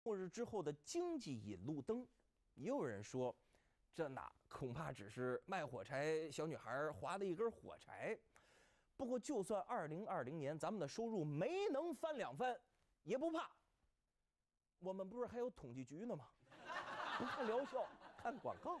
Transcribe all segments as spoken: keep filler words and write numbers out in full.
末日之后的经济引路灯，也有人说，这哪恐怕只是卖火柴小女孩划的一根火柴。不过，就算二零二零年咱们的收入没能翻两番，也不怕。我们不是还有统计局呢吗？不看疗效，看广告。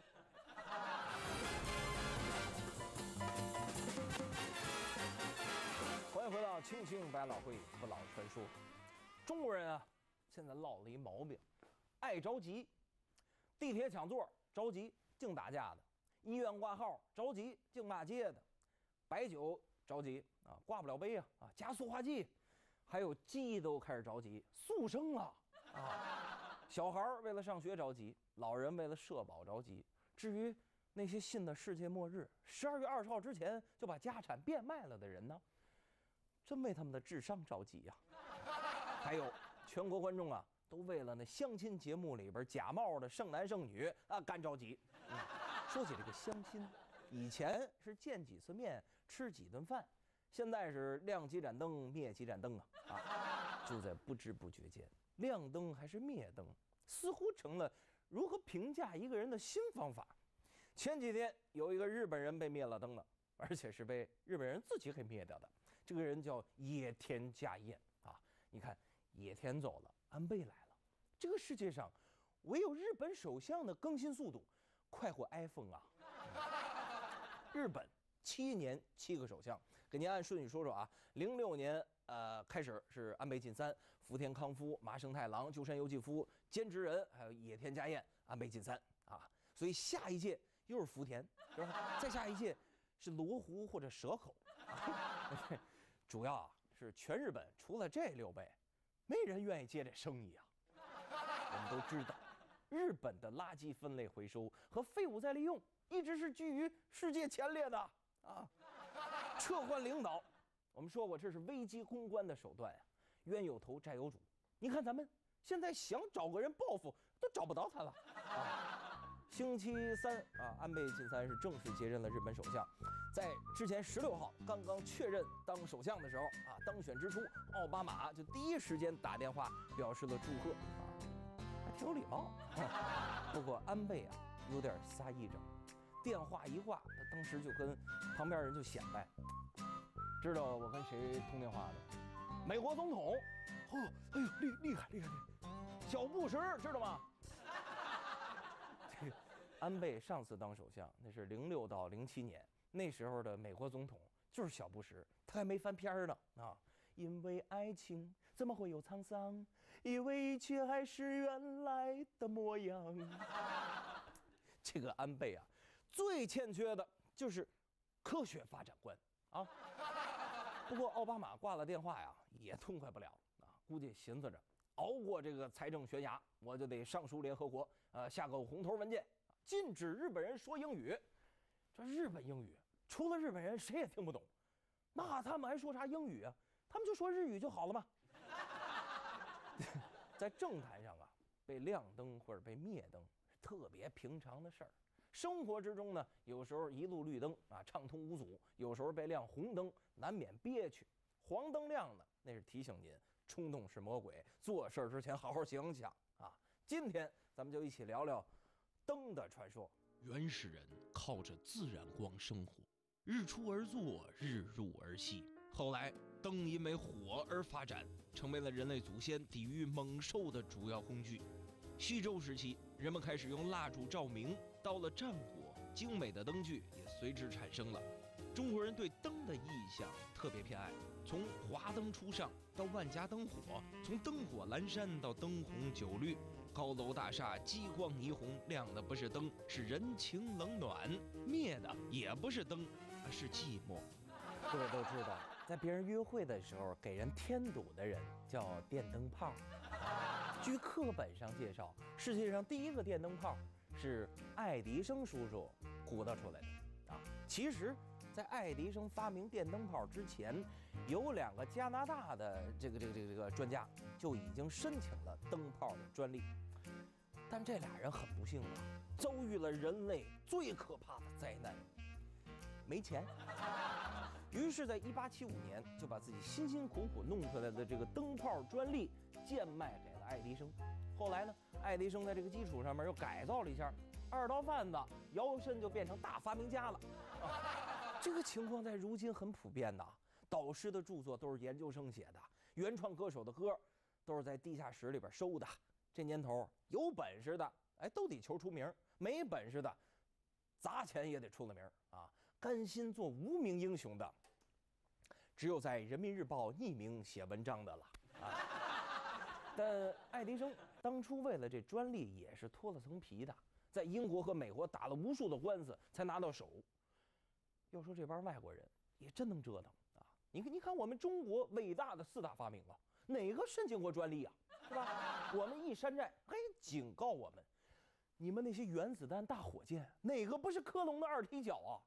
欢迎回到青青百老汇不老传说。中国人啊，现在落了一毛病，爱着急。地铁抢座着急，净打架的；医院挂号着急，净骂街的；白酒着急啊，挂不了杯啊啊，加塑化剂；还有鸡都开始着急，速生啊啊！小孩为了上学着急，老人为了社保着急。至于那些信的世界末日，十二月二十号之前就把家产变卖了的人呢，真为他们的智商着急呀、啊！还有全国观众啊，都为了那相亲节目里边假冒的剩男剩女啊干着急。嗯，说起这个相亲，以前是见几次面吃几顿饭，现在是亮几盏灯灭几盏灯啊啊！就在不知不觉间，亮灯还是灭灯，似乎成了如何评价一个人的新方法。前几天有一个日本人被灭了灯了，而且是被日本人自己给灭掉的。这个人叫野田佳彦啊！你看，野田走了，安倍来了。这个世界上，唯有日本首相的更新速度快过 iPhone 啊！日本七年七个首相，给您按顺序说说啊。零六年呃开始是安倍晋三、福田康夫、麻生太郎、鸠山由纪夫、菅直人，还有野田佳彦、安倍晋三啊。所以下一届又是福田，是吧？再下一届是罗湖或者蛇口。主要啊是全日本除了这六位，没人愿意接这生意啊。我们都知道，日本的垃圾分类回收和废物再利用一直是居于世界前列的啊。撤换领导，我们说过这是危机公关的手段呀、啊，冤有头债有主。你看咱们现在想找个人报复都找不到他了啊。星期三啊，安倍晋三是正式接任了日本首相。在之前十六号刚刚确认当首相的时候啊，当选之初，奥巴马就第一时间打电话表示了祝贺啊，还挺有礼貌。不过安倍啊有点撒癔症，电话一挂，他当时就跟旁边人就显摆，知道我跟谁通电话的？美国总统。哦，哎呦，厉厉害厉害厉害，小布什知道吗？这个安倍上次当首相那是零六到零七年，那时候的美国总统就是小布什，他还没翻篇呢啊！因为爱情怎么会有沧桑？以为一切还是原来的模样。这个安倍啊，最欠缺的就是科学发展观啊。不过奥巴马挂了电话呀，也痛快不了啊，估计寻思着熬过这个财政悬崖，我就得上书联合国，呃，下个红头文件，禁止日本人说英语。这日本英语除了日本人谁也听不懂，那他们还说啥英语啊？他们就说日语就好了嘛。在政坛上啊，被亮灯或者被灭灯是特别平常的事儿。生活之中呢，有时候一路绿灯啊，畅通无阻；有时候被亮红灯，难免憋屈。黄灯亮呢，那是提醒您冲动是魔鬼，做事之前好好想想啊。今天咱们就一起聊聊灯的传说。 原始人靠着自然光生活，日出而作，日入而息。后来灯因为火而发展，成为了人类祖先抵御猛兽的主要工具。西周时期，人们开始用蜡烛照明，到了战国，精美的灯具也随之产生了。中国人对灯的意象特别偏爱，从华灯初上到万家灯火，从灯火阑珊到灯红酒绿，高楼大厦激光霓虹，亮的不是灯，是人情冷暖；灭的也不是灯，而是寂寞。 各位都知道，在别人约会的时候给人添堵的人叫电灯泡。据课本上介绍，世界上第一个电灯泡是爱迪生叔叔鼓捣出来的啊。其实，在爱迪生发明电灯泡之前，有两个加拿大的这个这个这个这个专家就已经申请了灯泡的专利，但这俩人很不幸啊，遭遇了人类最可怕的灾难。没钱，于是，在一八七五年就把自己辛辛苦苦弄出来的这个灯泡专利贱卖给了爱迪生。后来呢，爱迪生在这个基础上面又改造了一下，二道贩子摇身就变成大发明家了。啊，这个情况在如今很普遍的。导师的著作都是研究生写的，原创歌手的歌都是在地下室里边收的。这年头有本事的，哎，都得求出名；没本事的，砸钱也得出了名啊！甘心做无名英雄的，只有在人民日报匿名写文章的了啊！但爱迪生当初为了这专利也是脱了层皮的，在英国和美国打了无数的官司才拿到手。要说这帮外国人也真能折腾啊！你看，你看我们中国伟大的四大发明啊，哪个申请过专利啊？是吧？我们一山寨，嘿，警告我们，你们那些原子弹、大火箭，哪个不是科隆的二踢脚啊？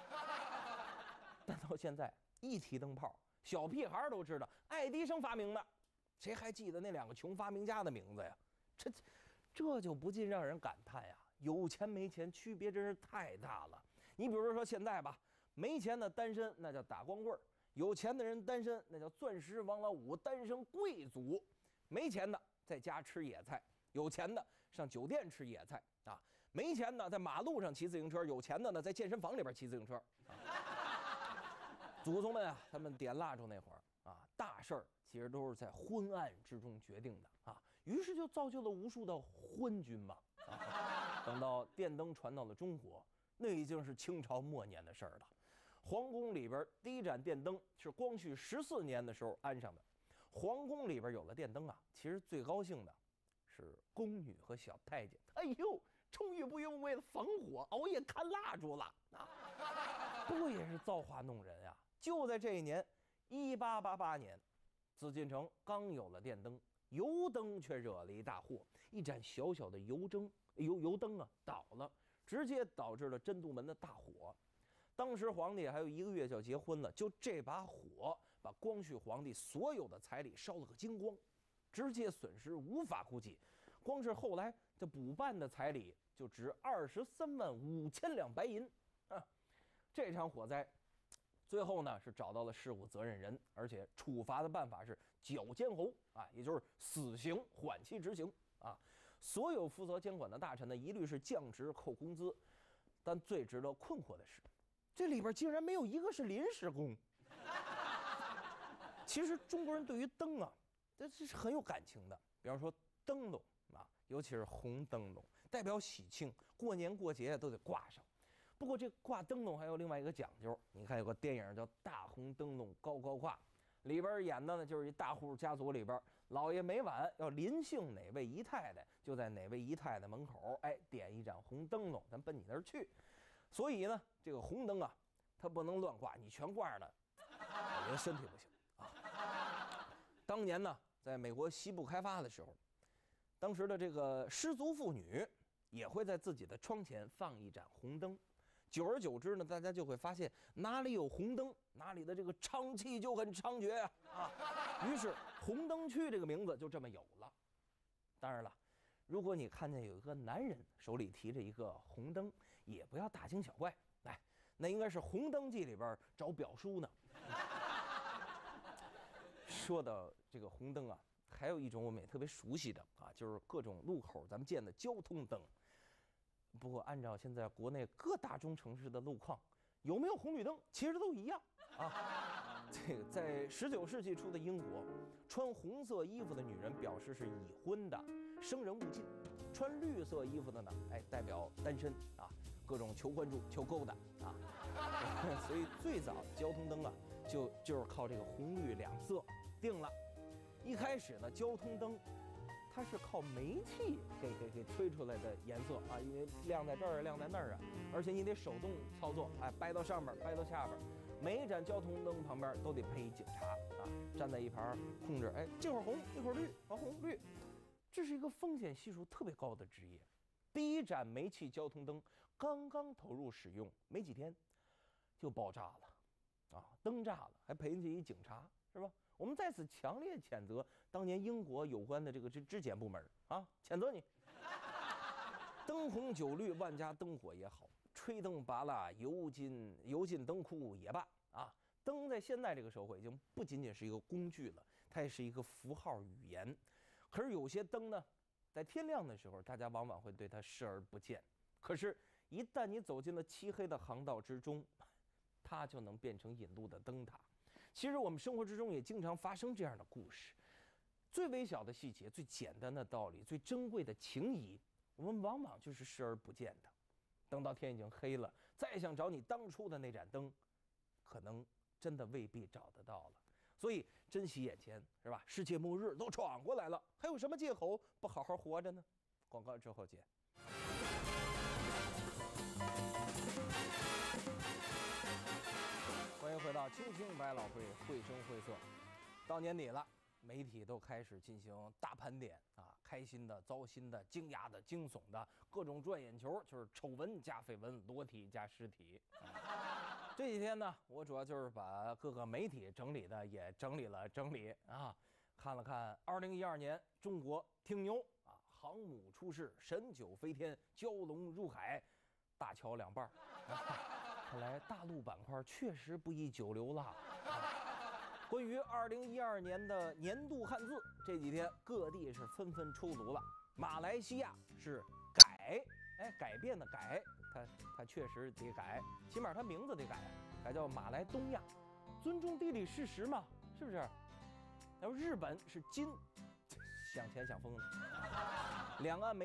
但到现在一提灯泡，小屁孩都知道爱迪生发明的，谁还记得那两个穷发明家的名字呀？这这就不禁让人感叹呀，有钱没钱区别真是太大了。你比如说现在吧，没钱的单身那叫打光棍儿，有钱的人单身那叫钻石王老五，单身贵族。没钱的在家吃野菜，有钱的上酒店吃野菜啊。没钱的在马路上骑自行车，有钱的呢在健身房里边骑自行车。啊、祖宗们啊，他们点蜡烛那会儿啊，大事儿其实都是在昏暗之中决定的啊，于是就造就了无数的昏君嘛。啊、等到电灯传到了中国，那已经是清朝末年的事儿了。皇宫里边第一盏电灯是光绪十四年的时候安上的。皇宫里边有了电灯啊，其实最高兴的是宫女和小太监。哎呦，终于不用为了防火熬夜看蜡烛了啊！不过也是造化弄人啊！就在这一年，一八八八年，紫禁城刚有了电灯，油灯却惹了一大祸。一盏小小的油灯油油灯啊倒了，直接导致了真度门的大火。当时皇帝还有一个月就要结婚了，就这把火把光绪皇帝所有的彩礼烧了个精光，直接损失无法估计。光是后来这补办的彩礼就值二十三万五千两白银啊！这场火灾最后呢是找到了事故责任人，而且处罚的办法是绞监侯啊，也就是死刑缓期执行啊。所有负责监管的大臣呢，一律是降职扣工资。但最值得困惑的是，这里边竟然没有一个是临时工。其实中国人对于灯啊，这是很有感情的。比方说灯笼啊，尤其是红灯笼，代表喜庆，过年过节都得挂上。不过这挂灯笼还有另外一个讲究，你看有个电影叫《大红灯笼高高挂》，里边演的呢就是一大户家族里边，老爷每晚要临幸哪位姨太太，就在哪位姨太太门口，哎，点一盏红灯笼，咱奔你那儿去。所以呢，这个红灯啊，它不能乱挂，你全挂上了，人身体不行啊。当年呢，在美国西部开发的时候，当时的这个失足妇女也会在自己的窗前放一盏红灯。久而久之呢，大家就会发现哪里有红灯，哪里的这个娼气就很猖獗啊！啊，于是红灯区这个名字就这么有了。当然了，如果你看见有一个男人手里提着一个红灯，也不要大惊小怪，哎，那应该是《红灯记》里边找表叔呢。说到这个红灯啊，还有一种我们也特别熟悉的啊，就是各种路口咱们见的交通灯。不过，按照现在国内各大中城市的路况，有没有红绿灯，其实都一样啊。这个在十九世纪初的英国，穿红色衣服的女人表示是已婚的，生人勿近；穿绿色衣服的呢，哎，代表单身啊，各种求关注、求勾搭啊。所以最早交通灯啊，就就是靠这个红绿两色定了。一开始呢，交通灯它是靠煤气给给给吹出来的颜色啊，因为亮在这儿亮在那儿啊，而且你得手动操作，哎，掰到上面，掰到下边，每一盏交通灯旁边都得配一警察啊，站在一旁控制，哎，这会儿红一会儿绿，啊红绿，这是一个风险系数特别高的职业。第一盏煤气交通灯刚刚投入使用没几天，就爆炸了，啊，灯炸了，还赔进去一警察，是吧？我们在此强烈谴责当年英国有关的这个质质检部门啊，谴责你！灯红酒绿，万家灯火也好，吹灯拔蜡，油尽油尽灯枯也罢啊。灯在现在这个社会已经不仅仅是一个工具了，它也是一个符号语言。 可是有些灯呢，在天亮的时候，大家往往会对它视而不见。可是，一旦你走进了漆黑的航道之中，它就能变成引路的灯塔。其实我们生活之中也经常发生这样的故事，最微小的细节、最简单的道理、最珍贵的情谊，我们往往就是视而不见的。等到天已经黑了，再想找你当初的那盏灯，可能真的未必找得到了。所以珍惜眼前，是吧？世界末日都闯过来了，还有什么借口不好好活着呢？广告之后见。欢迎回到青青百老汇，绘声绘色。到年底了，媒体都开始进行大盘点啊，开心的、糟心的、惊讶的、惊悚的，各种赚眼球，就是丑闻加绯闻，裸体加尸体。啊、这几天呢，我主要就是把各个媒体整理的也整理了整理啊，看了看二零一二年中国挺牛啊，航母出世，神九飞天，蛟龙入海，大桥两半。啊看来大陆板块确实不宜久留了。关于二零一二年的年度汉字，这几天各地是纷纷出炉了。马来西亚是改，哎，改变的改，它它确实得改，起码它名字得改，改叫马来东亚，尊重地理事实嘛，是不是？然后日本是金，想钱想疯了。两岸媒